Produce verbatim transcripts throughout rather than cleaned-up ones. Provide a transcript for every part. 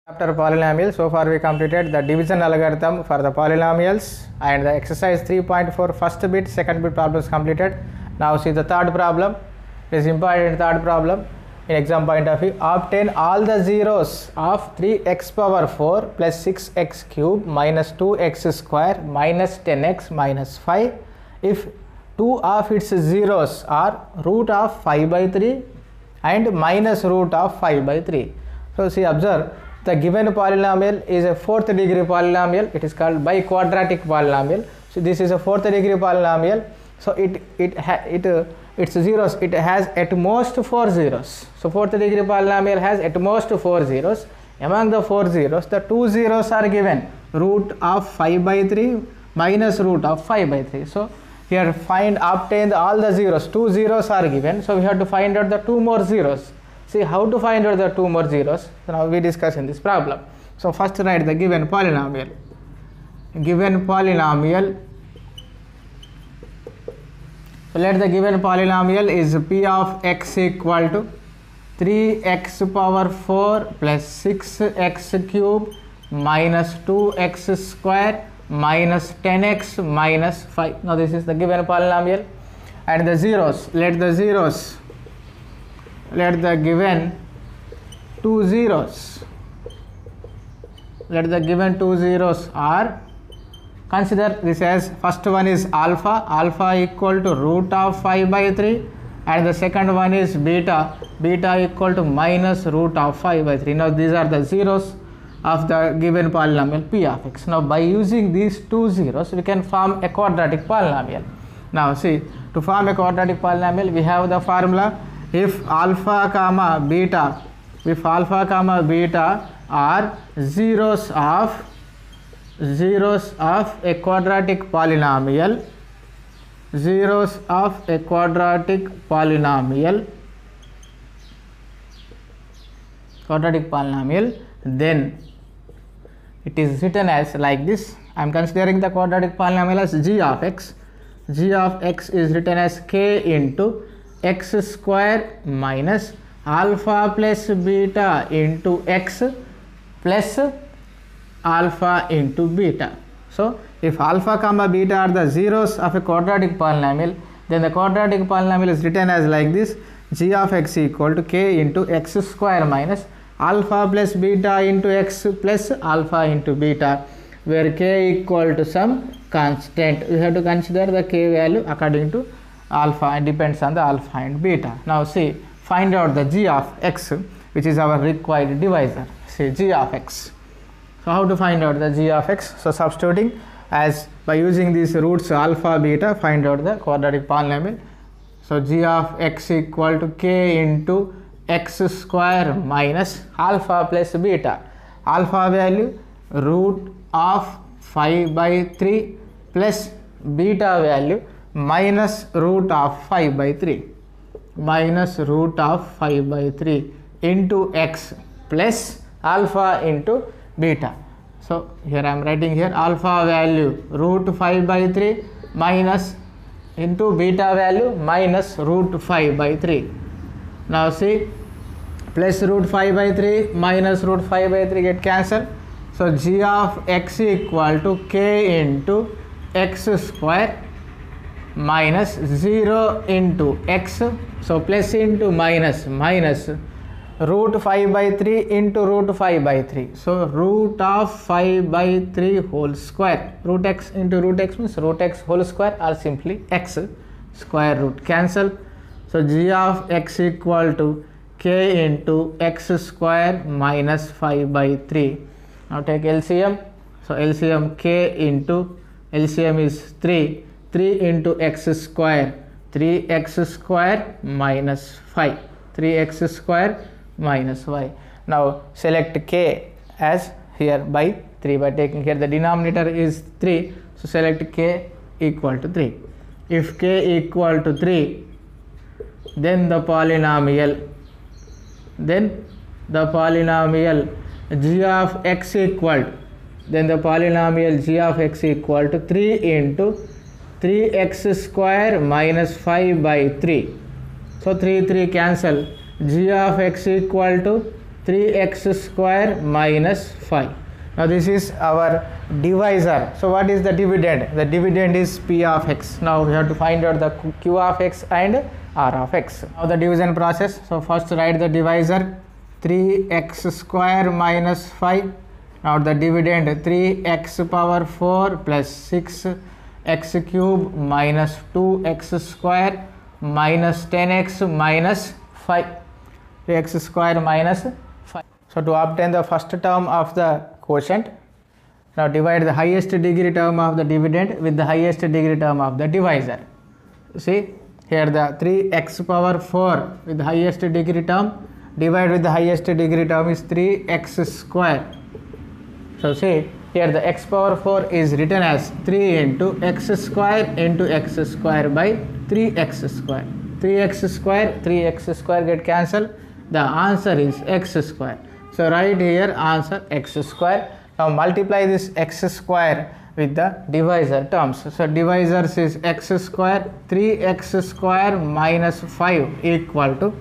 After polynomials, so far we completed the division algorithm for the polynomials and the exercise three point four first bit, second bit problems completed. Now see the third problem. It is important third problem in exam point of view. Obtain all the zeros of three x power four plus six x cube minus two x square minus ten x minus five if two of its zeros are root of five by three and minus root of five by three. So see, observe, the given polynomial is a fourth degree polynomial. It is called biquadratic polynomial. So this is a fourth degree polynomial. So it it ha, it uh, its zeros, it has at most four zeros. So fourth degree polynomial has at most four zeros. Among the four zeros, the two zeros are given, root of five by three minus root of five by three. So here find obtain all the zeros. Two zeros are given, so we have to find out the two more zeros. See how to find out the two more zeros. So now we discuss in this problem. So first write the given polynomial. Given polynomial. So let the given polynomial is p of x equal to three x power four plus six x cube minus two x square minus ten x minus five. Now this is the given polynomial, and the zeros, let the zeros let the given two zeros let the given two zeros are, consider this as, first one is alpha, alpha equal to root of five by three, and the second one is beta, beta equal to minus root of five by three. Now these are the zeros of the given polynomial p of x. Now by using these two zeros we can form a quadratic polynomial. Now see, to form a quadratic polynomial we have the formula, if alpha comma beta, if alpha comma beta are zeros of zeros of a quadratic polynomial, zeros of a quadratic polynomial, quadratic polynomial, then it is written as like this. I am considering the quadratic polynomial as g of x. G of x is written as k into x square minus alpha plus beta into x plus alpha into beta. So if alpha comma beta are the zeros of a quadratic polynomial, then the quadratic polynomial is written as like this, g of x equal to k into x square minus alpha plus beta into x plus alpha into beta, where k equal to some constant. We have to consider the k value according to alpha and depends on the alpha and beta. Now see, find out the g of x, which is our required divisor. See, g of x. So how to find out the g of x? So substituting as by using these roots alpha beta, find out the quadratic polynomial. So g of x equal to k into x square minus alpha plus beta, alpha value root of five by three plus beta value minus root of five by three, minus root of five by three into x plus alpha into beta. So here I am writing here alpha value root five by three minus into beta value minus root five by three. Now see, plus root five by three minus root five by three get cancelled. So g of x equal to k into x square minus zero into x, so plus into minus, minus root five by three into root five by three. So root of five by three whole square, root x into root x means root x whole square or simply x square root, cancel. So g of x equal to k into x square minus five by three. Now take L C M. So L C M k into L C M is three, three into x square, three x square minus five, three x square minus y. Now select k as here by three, by taking here the denominator is three, so select k equal to three. If k equal to three, then the polynomial then the polynomial g of x equal to, then the polynomial g of x equal to three into three x square minus five by three. So three, three cancel, g of x equal to three x square minus five. Now this is our divisor. So what is the dividend? The dividend is p of x. Now we have to find out the q of x and r of x. Now the division process. So first write the divisor, three x square minus five. Now the dividend, three x power four plus six x cube minus two x square minus ten x minus five. three x square minus five. So to obtain the first term of the quotient, now divide the highest degree term of the dividend with the highest degree term of the divisor. See here the three x power four with the highest degree term, divide with the highest degree term is three x square. So see here the x power four is written as three into x square into x square by three x square. three x square, three x square get cancelled. The answer is x square. So write here answer x square. Now multiply this x square with the divisor terms. So divisors is x square, three x square minus five equal to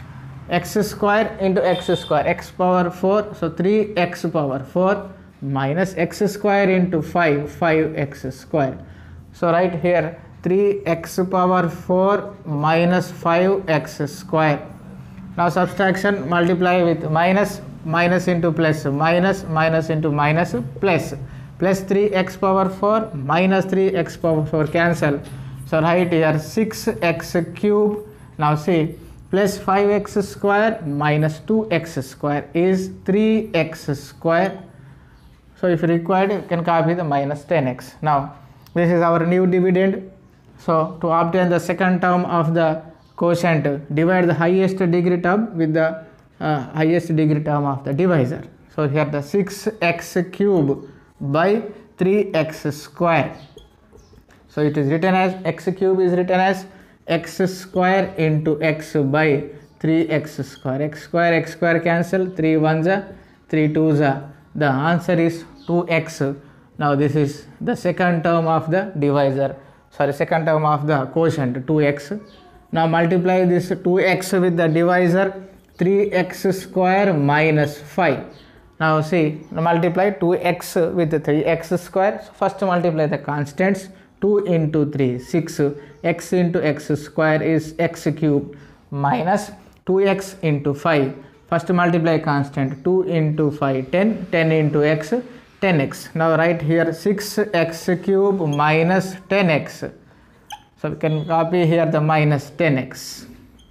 x square into x square, x power four, so three x power four minus x square into five, five x square. So write here three x power four minus five x square. Now subtraction, multiply with minus, minus into plus, minus, minus into minus, plus, plus three x power four minus three x power four cancel. So write here six x cube. Now see, plus five x square minus two x square is three x square. So if required, you can copy the minus ten x. Now this is our new dividend. So to obtain the second term of the quotient, divide the highest degree term with the uh, highest degree term of the divisor. So here the six x cube by three x square. So it is written as x cube is written as x square into x by three x square. X square, x square cancel, three ones are, three twos are. The answer is two x. Now this is the second term of the divisor, sorry second term of the quotient, two x. Now multiply this two x with the divisor, three x square minus five. Now see, multiply two x with the three x square. So first multiply the constants, two into three, six, x into x square is x cube minus two x into five. First multiply constant, two into five, ten, ten into x, ten x. Now write here six x cube minus ten x. So we can copy here the minus ten x.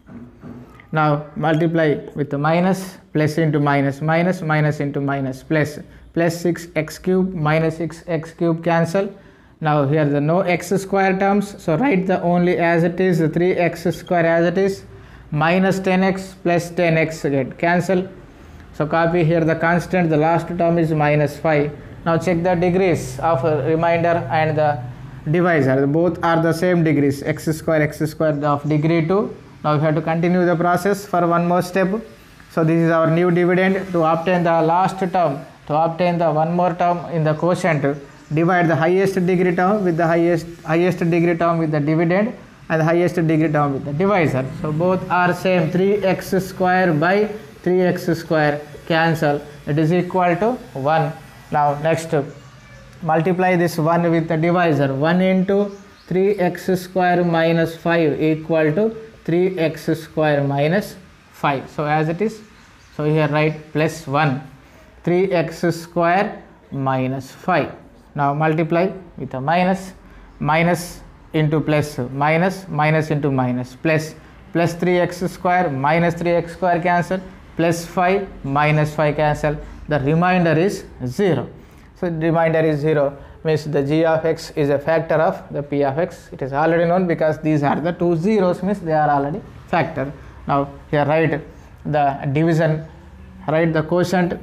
Now multiply with the minus, plus into minus, minus, minus into minus, plus, plus six x cube minus six x cube cancel. Now here the no x square terms, so write the only as it is, the three x square as it is, minus ten x plus ten x get cancel. So copy here the constant, the last term is minus five. Now check the degrees of remainder and the divisor, both are the same degrees, x square, x square of degree two. Now we have to continue the process for one more step. So this is our new dividend. To obtain the last term, to obtain the one more term in the quotient, divide the highest degree term with the highest highest degree term with the dividend and the highest degree term with the divisor. So both are same, three x square by three x square cancel, it is equal to one. Now next, multiply this one with the divisor, one into three x square minus five equal to three x square minus five. So as it is, so here write plus one, three x square minus five. Now multiply with a minus, minus into plus, minus, minus into minus, plus, plus three x square minus three x square cancel, plus five minus five cancel, the remainder is zero. So the remainder is zero, means the g of x is a factor of the p of x. It is already known because these are the two zeros, means they are already factor. Now here write the division, write the quotient.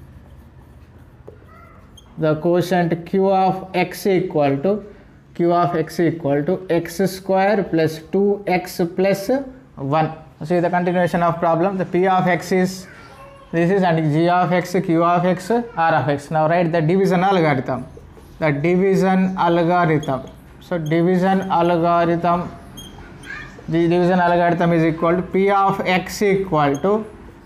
The quotient q of x equal to q of x equal to x square plus two x plus one. See the continuation of problem. The p of x is this is, and g of x, q of x, r of x. Now write the division algorithm. The division algorithm. So division algorithm. The division algorithm is equal to p of x equal to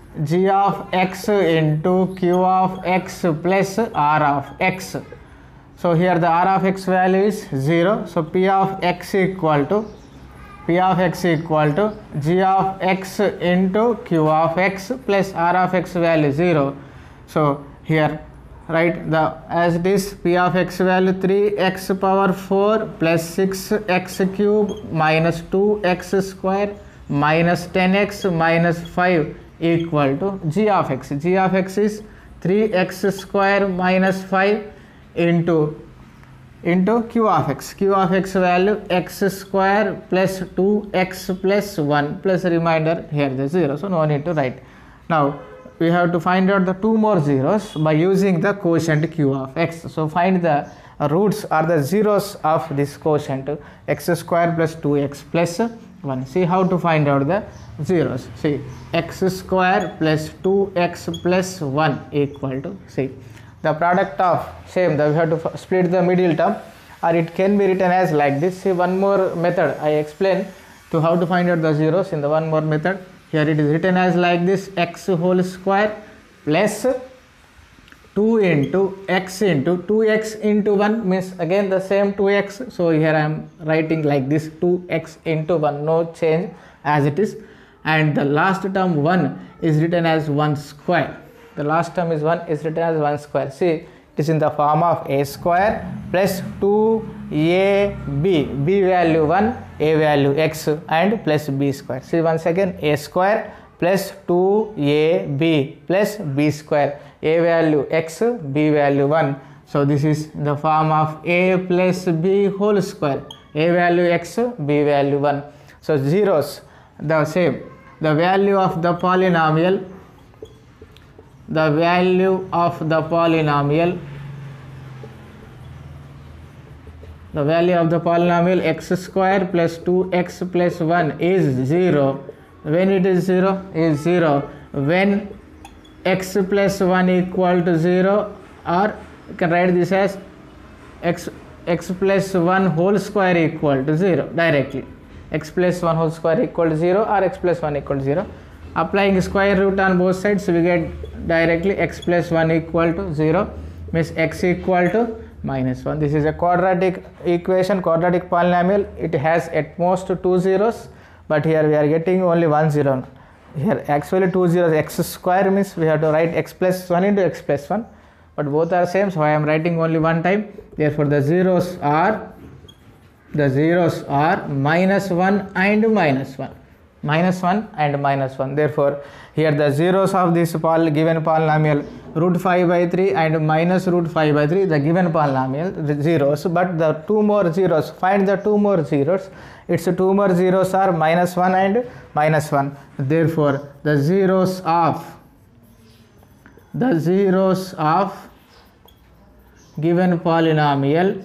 g of x into q of x plus r of x. So here the r of x value is zero. So p of x equal to p of x equal to g of x into q of x plus r of x value zero. So here write the as it is, p of x value three x power four plus six x cube minus two x square minus ten x minus five equal to g of x. G of x is three x square minus five into into q of x. Q of x value x square plus two x plus one plus remainder here the zero. So no need to write. Now we have to find out the two more zeros by using the quotient q of x. So find the roots or the zeros of this quotient x square plus two x plus one. See how to find out the zeros. See, x square plus two x plus one equal to, see, the product of same, that we have to split the middle term, or it can be written as like this. See, one more method I explain to how to find out the zeros in the one more method. Here it is written as like this, x whole square plus two into x into two x into one means again the same two x. So here I am writing like this, two x into one, no change as it is. And the last term one is written as one square. The last term is one is written as one square. See, it is in the form of a square plus two a b, b value one, a value x and plus b square. See once again, a square plus two a b plus b square, a value x, b value one. So this is in the form of a plus b whole square, a value x, b value one. So zeros, the same, the value of the polynomial, the value of the polynomial, the value of the polynomial x square plus two x plus one is zero. When it is zero, is zero when x plus one equal to zero, or you can write this as x x plus one whole square equal to zero directly. X plus one whole square equal to zero or x plus one equal to zero. Applying square root on both sides, we get directly x plus one equal to zero, means x equal to minus one. This is a quadratic equation, quadratic polynomial. It has at most two zeros, but here we are getting only one zero. Here actually two zeros, x square means we have to write x plus one into x plus one, but both are same, so I am writing only one time. Therefore the zeros are the zeros are minus one and minus one, minus one and minus one. Therefore here the zeros of this poly given polynomial root five by three and minus root five by three, the given polynomial zeros, but the two more zeros, find the two more zeros. Its two more zeros are minus one and minus one. Therefore the zeros of the zeros of given polynomial,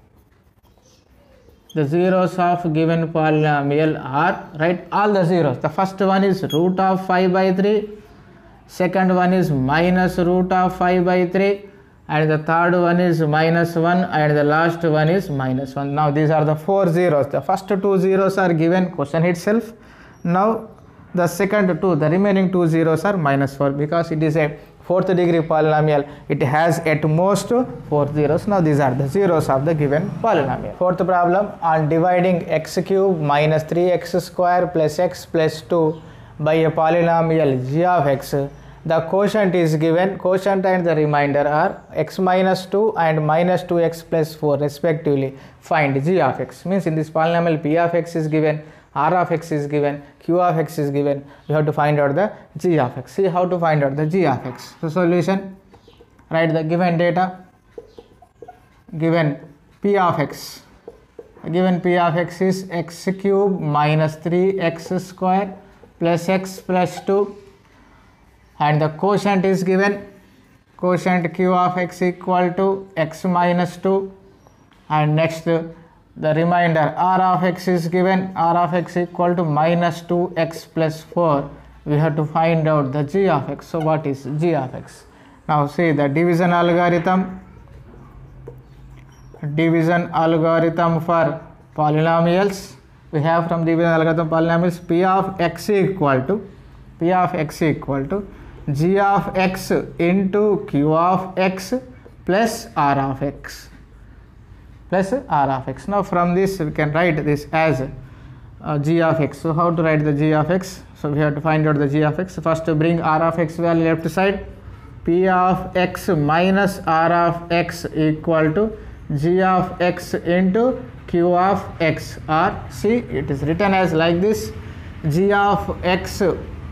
the zeros of given polynomial are, right, all the zeros. The first one is root of five by three, second one is minus root of five by three, and the third one is minus one, and the last one is minus one. Now these are the four zeros. The first two zeros are given question itself. Now the second two, the remaining two zeros are minus four, because it is a fourth degree polynomial. It has at most four zeros. Now these are the zeros of the given polynomial. Fourth problem, on dividing x cube minus three x square plus x plus two by a polynomial g of x, the quotient is given. Quotient and the remainder are x minus two and minus two x plus four respectively. Find g of x. Means in this polynomial p of x is given, r of x is given, q of x is given. We have to find out the g of x. See how to find out the g of x. So solution, write the given data, given p of x. Given p of x is x cube minus three x square plus x plus two, and the quotient is given. Quotient q of x equal to x minus two, and next the remainder r of x is given, r of x equal to minus two x plus four. We have to find out the g of x. So what is g of x? Now see the division algorithm, division algorithm for polynomials. We have from division algorithm polynomials, p of x equal to P of x equal to g of x into q of x plus r of x plus r of x. Now from this we can write this as uh, g of x. So how to write the g of x? So we have to find out the g of x. First to bring r of x value left side. P of x minus r of x equal to g of x into q of x, or see it is written as like this, g of x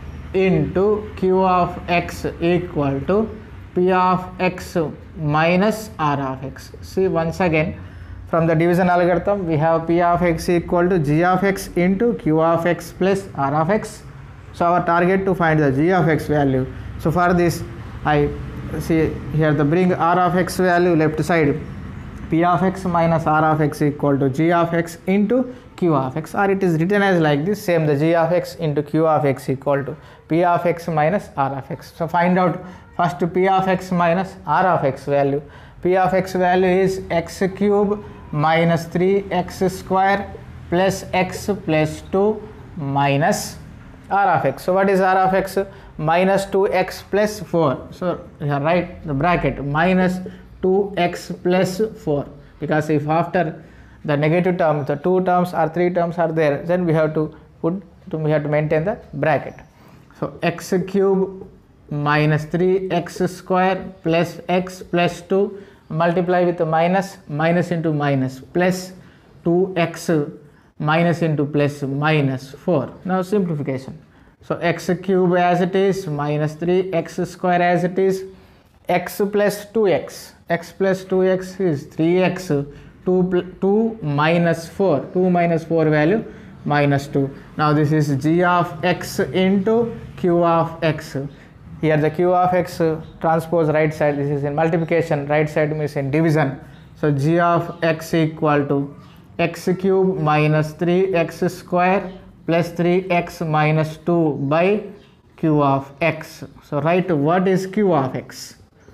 into q of x equal to p of x minus r of x. See once again, from the division algorithm we have p of x equal to g of x into q of x plus r of x. So our target to find the g of x value. So for this I see here the bring r of x value left side, p of x minus r of x equal to g of x into q of x, or it is written as like this, same, the g of x into q of x equal to p of x minus r of x. So find out first p of x minus r of x value. P of x value is x cube minus three x square plus x plus two minus r of x. So what is r of x? Minus two x plus four. So here write the bracket minus two x plus four, because if after the negative term the two terms or three terms are there, then we have to put to we have to maintain the bracket. So x cube minus three x square plus x plus two, multiply with the minus, minus into minus, plus two x minus into plus minus four. Now simplification. So x cube as it is minus three x square as it is, x plus two x, x plus two x is three x, two, two minus four, two minus four value minus two. Now this is g of x into q of x. Here the q of x transpose right side, this is in multiplication, right side means in division. So g of x equal to x cube minus three x square plus three x minus two by q of x. So write what is q of x.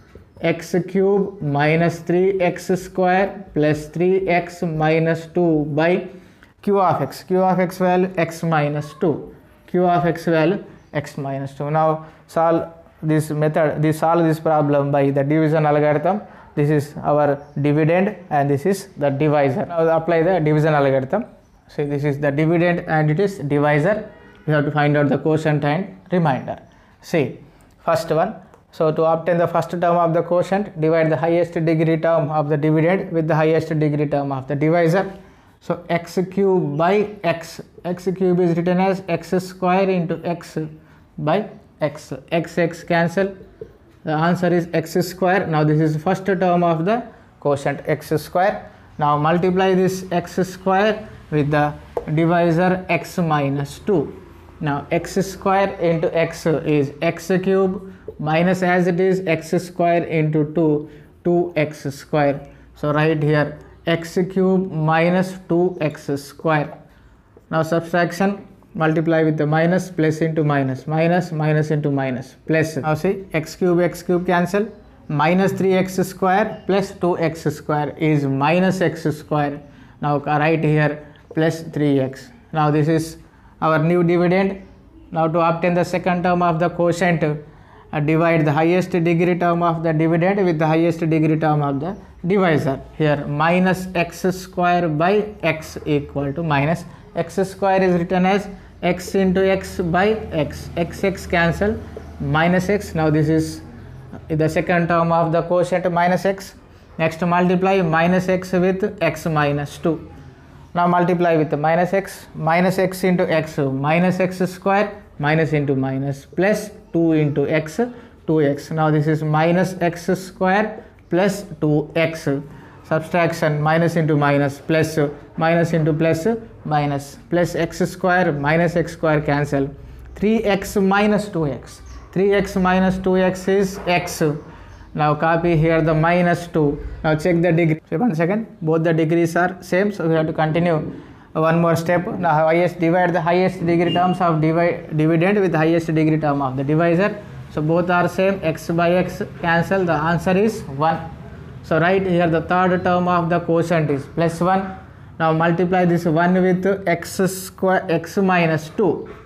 X cube minus three x square plus three x minus two by q of x. Q of x value x minus two. Q of x value x minus two. Now solve this method, this solve this problem by the division algorithm. This is our dividend and this is the divisor. Now apply the division algorithm. So this is the dividend and it is divisor. We have to find out the quotient and remainder. See first one. So to obtain the first term of the quotient, divide the highest degree term of the dividend with the highest degree term of the divisor. So x cube by x, x cube is written as x square into x by x, x x cancel, the answer is x square. Now this is first term of the quotient, x square. Now multiply this x square with the divisor x minus two. Now x square into x is x cube minus as it is x square into two, two x square. So write here x cube minus two x square. Now subtraction, multiply with the minus, plus into minus, minus, minus into minus, plus. Now see x cube, x cube cancel, minus three x square plus two x square is minus x square. Now write here plus three x. Now this is our new dividend. Now to obtain the second term of the quotient, uh, divide the highest degree term of the dividend with the highest degree term of the divisor. Here minus x square by x equal to minus, x square is written as x into x by x, x x cancel, minus x. Now this is the second term of the quotient, minus x. Next multiply minus x with x minus two. Now multiply with the minus x, minus x into x, minus x square, minus into minus, plus two into x, two x. Now this is minus x square plus two x. Subtraction, minus into minus, plus, minus into plus, minus, plus x square, minus x square cancel, three x minus two x. three x minus two x is x. Now copy here the minus two. Now check the degree. So one second, both the degrees are same, so we have to continue one more step. Now highest, divide the highest degree terms of divide, dividend with the highest degree term of the divisor. So both are same, x by x cancel, the answer is one. So write here the third term of the quotient is plus one. Now multiply this one with x square, x minus two.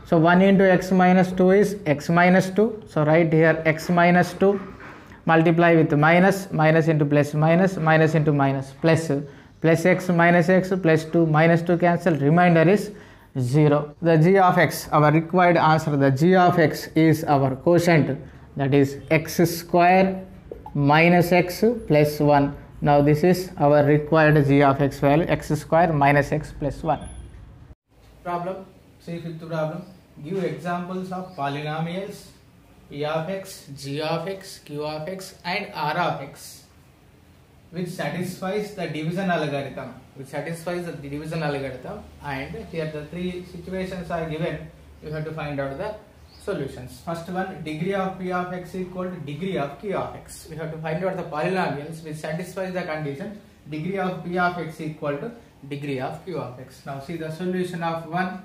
So one into x minus two is x minus two. So write here x minus two, multiply with minus, minus into plus minus, minus into minus, plus, plus x minus x plus two, minus two cancel, remainder is zero. The g of x, our required answer, the g of x is our quotient, that is x square minus x plus one. Now this is our required g of x value, x square minus x plus one. Problem, see fifth problem. Give examples of polynomials p of x, g of x, q of x and r of x which satisfies the division algorithm, which satisfies the division algorithm, and here the three situations are given. You have to find out the solutions. First one, degree of p of x equal to degree of q of x. We have to find out the polynomials which satisfies the condition degree of p of x equal to degree of q of x. Now see the solution of one.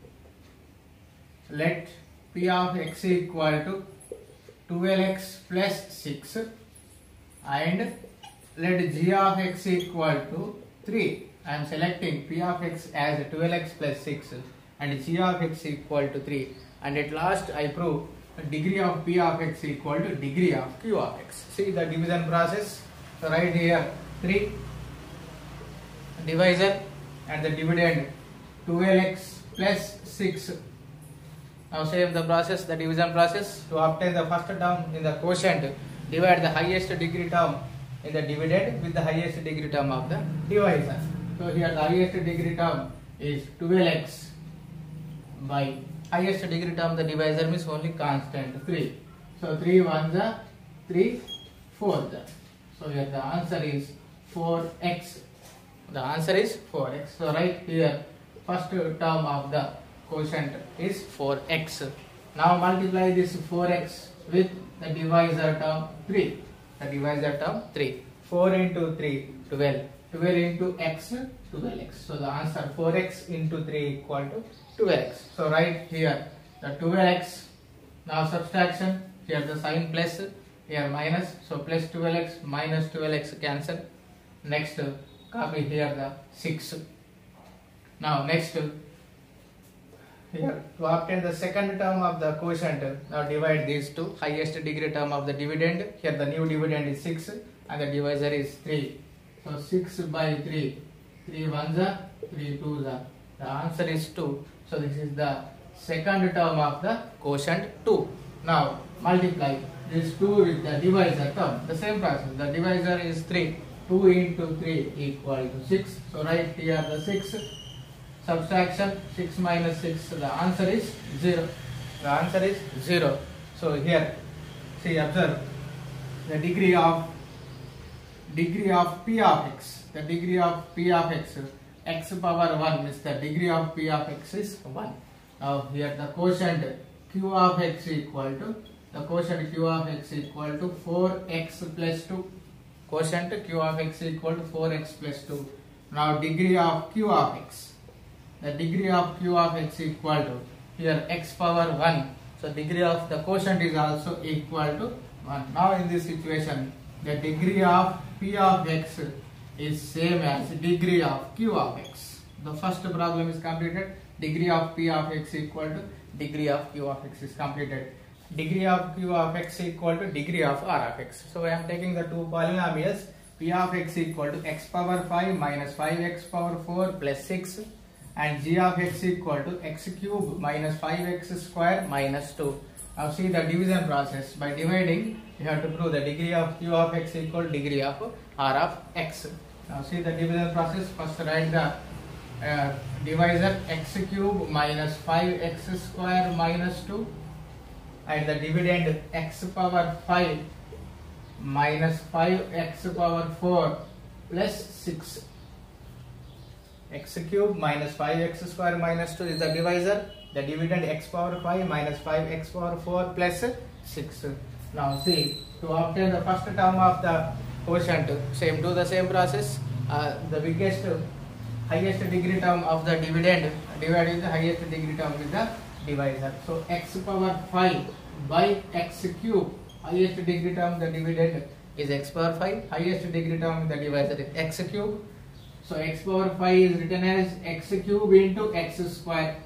Let p of x equal to twelve x plus six and let g of x equal to three. I am selecting p of x as twelve x plus six and g of x equal to three, and at last I prove degree of p of x equal to degree of q of x. See the division process. So write here three, divisor and the dividend twelve x plus six. Now save the process, the division process. To obtain the first term in the quotient, divide the highest degree term in the dividend with the highest degree term of the divisor. So here the highest degree term is twelve x by highest degree term, the divisor means only constant three. So three ones are three, four. So here the answer is four x. The answer is four x. So right here first term of the quotient is four x. Now multiply this four x with the divisor term three. The divisor term three. four into three, twelve. twelve into x, twelve x. So the answer four x into three equal to twelve x. So write here the twelve x. Now subtraction. Here the sign plus, here minus. So plus twelve x minus twelve x cancel. Next copy here the six. Now next, here to obtain the second term of the quotient, now divide these two. Highest degree term of the dividend, here the new dividend is six and the divisor is three. So six by three, three ones are, three twos are. The answer is two. So this is the second term of the quotient two. Now multiply this two with the divisor term. The same process. The divisor is three. two into three equal to six. So write here the six. Subtraction, six minus six, the answer is zero. The answer is zero. So here, see, observe the degree of degree of p of x. The degree of p of x, x power one means the degree of p of x is one. Now here the quotient q of x equal to the quotient q of x equal to four x plus two. Quotient q of x equal to four x plus two. Now degree of q of x. The degree of q of x equal to here x power one. So degree of the quotient is also equal to one. Now in this situation, the degree of p of x is same as degree of q of x. The first problem is completed. Degree of p of x equal to degree of q of x is completed. Degree of q of x equal to degree of r of x. So I am taking the two polynomials. P of x equal to x power five minus five x power four plus six. And g of x equal to x cube minus five x square minus two. Now see the division process. By dividing, you have to prove the degree of q of x equal to degree of r of x. Now see the division process. First write the uh, divisor x cube minus five x square minus two, and the dividend x power five minus five x power four plus six. X cube minus five x square minus two is the divisor. The dividend x power five minus five x power four plus six. Now see, to obtain the first term of the quotient, same do the same process. Uh, the biggest, highest degree term of the dividend divided the highest degree term with the divisor. So x power five by x cube. Highest degree term the dividend is x power five. Highest degree term the divisor is x cube. So x power five is written as x cube into x square.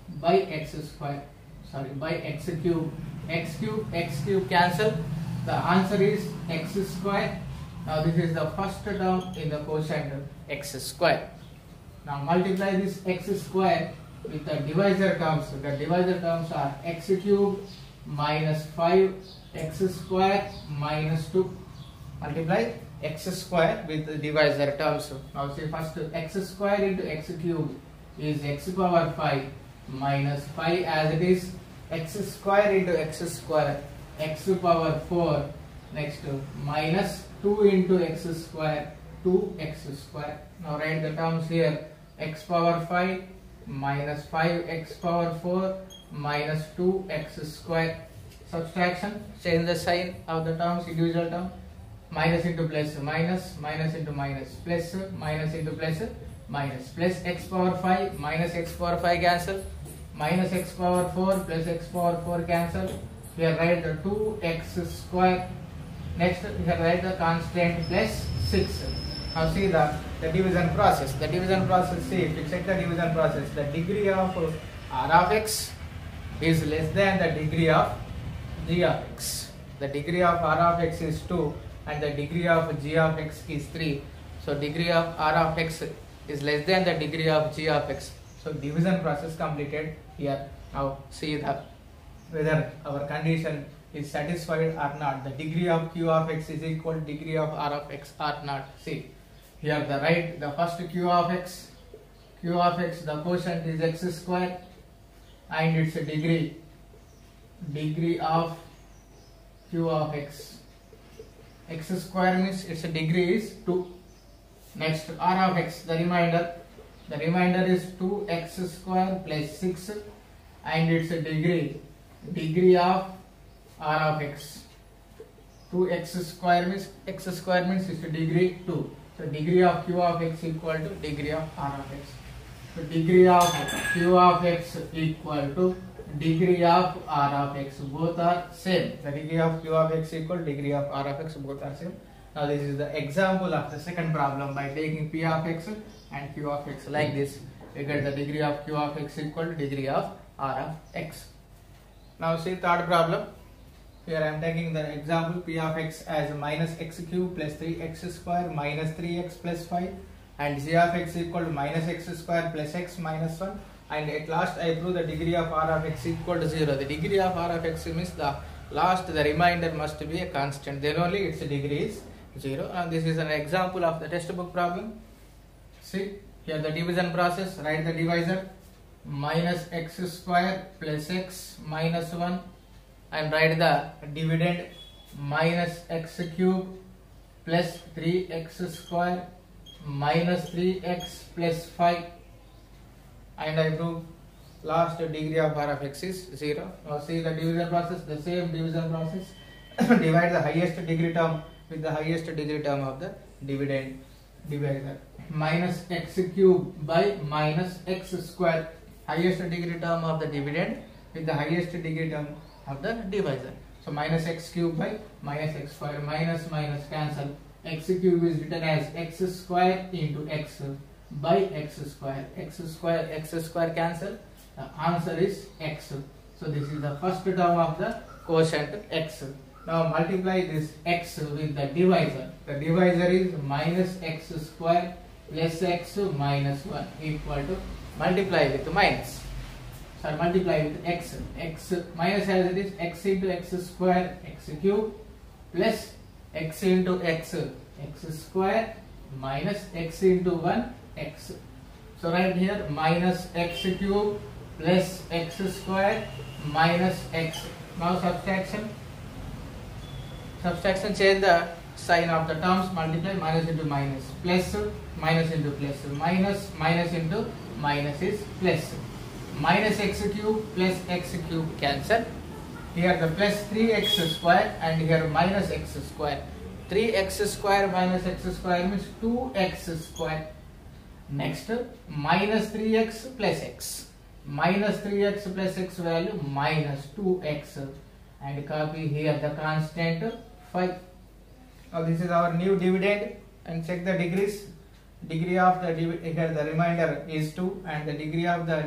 by x square, sorry, by x cube. X cube, x cube cancel. The answer is x square. Now this is the first term in the quotient, x square. Now multiply this x square with the divisor terms. The divisor terms are x cube minus five x square minus two. Multiply x square with the divisor terms. Now say first x square into x cube is x power five minus five as it is, x square into x square, x power four, next minus two into x square, two x square. Now write the terms here, x power five minus five x power four minus two x square. Subtraction, change the sign of the terms, individual term. Minus into plus, minus, minus into minus, plus, minus into plus, minus, plus x power five minus x power five cancel, minus x power four plus x power four cancel. Here write the two x square. Next here write the constant plus six. Now see the, the division process. The division process, see, if you check the division process, the degree of r of x is less than the degree of g of x. The degree of r of x is two and the degree of g of x is three. So degree of r of x is less than the degree of g of x. So division process completed here. Now see the whether our condition is satisfied or not. The degree of q of x is equal to degree of r of x or not. See here the right, the first q of x, q of x, the quotient is x square and its degree, degree of q of x, x square means its degree is two. Next r of x, the remainder, the remainder is two x square plus six and its degree, degree of r of x, two x square means x square means its degree two. So degree of q of x equal to degree of r of x. So degree of q of x equal to degree of r of x, both are same. The degree of q of x equal to degree of r of x, both are same. Now this is the example of the second problem. By taking p of x and q of x like this, we get the degree of q of x equal to degree of r of x. Now see third problem. Here I am taking the example p of x as minus x cube plus three x square minus three x plus five and g of x equal to minus x square plus x minus one, and at last I prove the degree of r of x equal to zero. The degree of r of x means the last, the remainder must be a constant, then only its degree is zero. And this is an example of the textbook problem. See here the division process, write the divisor, minus x square plus x minus one, and write the dividend, minus x cube plus three x square minus three x plus five, and I prove last degree of r of x is zero. Now see the division process, the same division process. Divide the highest degree term with the highest degree term of the dividend divisor. Minus x cube by minus x square, highest degree term of the dividend with the highest degree term of the divisor. So minus x cube by minus x square, minus minus cancel. X cube is written as x square into x by x square. X square, x square cancel. The answer is x. So this is the first term of the quotient x. Now multiply this x with the divisor. The divisor is minus x square plus x minus one equal to, multiply with minus. So multiply with x. X minus as it is, x into x square, x cube plus x into x, x square minus x into one, x. So right here minus x cube plus x square minus x. Now subtraction. Subtraction, change the sign of the terms, multiply, minus into minus, plus, minus into plus, minus, minus into minus is plus. Minus x cube plus x cube cancel. Here the plus three x square and here minus x square. three x square minus x square means two x square. Next minus three x plus x. Minus three x plus x value minus two x, and copy here the constant five. Now this is our new dividend, and check the degrees. Degree of the here the remainder is two and the degree of the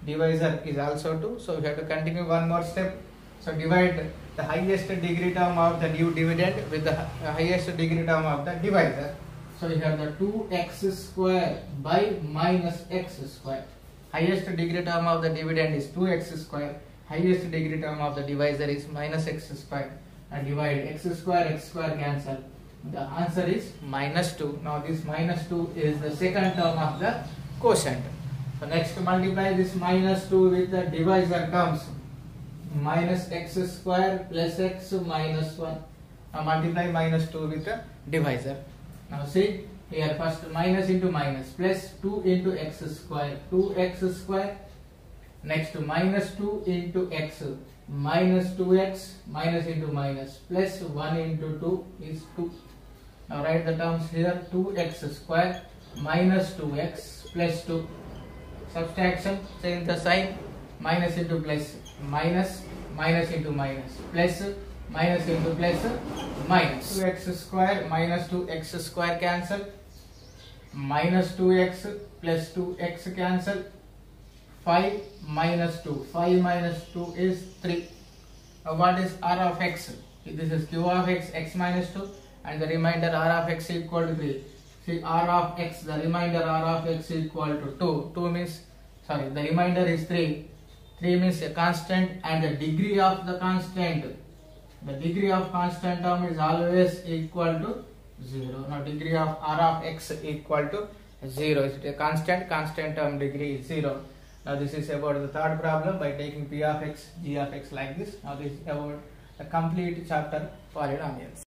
divisor is also two. So we have to continue one more step. So divide the highest degree term of the new dividend with the highest degree term of the divisor. So we have the two x square by minus x square. Highest degree term of the dividend is two x square. Highest degree term of the divisor is minus x square. And divide x square, x square cancel. The answer is minus two. Now this minus two is the second term of the quotient. So next multiply this minus two with the divisor terms. Minus x square plus x minus one. Now multiply minus two with the divisor. Now see here, first minus into minus plus two into x square, two x square. Next minus two into x minus two x minus into minus plus one into two is two. Now write the terms here, two x square minus two x plus two. Subtraction, change the sign, minus into plus, minus, minus into minus, plus, minus into plus, minus. two x square minus two x square cancel, minus two x plus two x cancel, five minus two, five minus two is three. Now what is R of x? This is Q of x, x minus two, and the remainder R of x equal to three. See, R of x, the remainder R of x equal to two. two means, sorry, the remainder is three. three means a constant, and the degree of the constant, the degree of constant term is always equal to zero. Now degree of R of x equal to zero. Is it a constant? Constant term degree is zero. Now this is about the third problem by taking P of x, G of x like this. Now this is about the complete chapter polynomials.